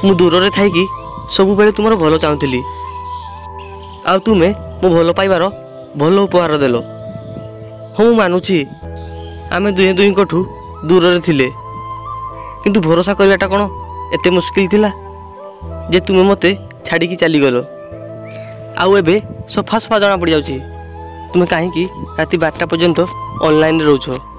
मु दूर रे थाई कि सब बेले तुमर भलो चाहूली आ तुमे मो भलो पाइबार भलो उपहार देलो। हाँ मु मानुची आमे दुहे दुही कोठू दूर रे थिले किंतु भरोसा करवाटा कौन एते मुश्किल थिला जे तुमे मते छाड़ी की चली गलो। आउ एबे सफा सफा जना पड़ जाउची तुमे काहे की राति 12टा पर्यंत ऑनलाइन रोछ।